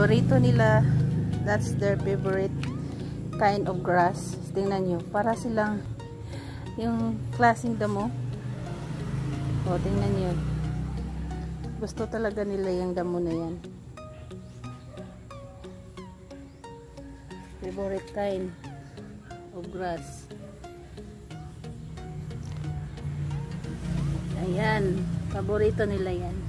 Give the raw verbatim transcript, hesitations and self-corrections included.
Paborito nila, that's their favorite kind of grass. Tingnan nyo, para silang yung klaseng damo. O, tingnan nyo. Gusto talaga nila yung damo na yan. Favorite kind of grass. Ayan, paborito nila yan.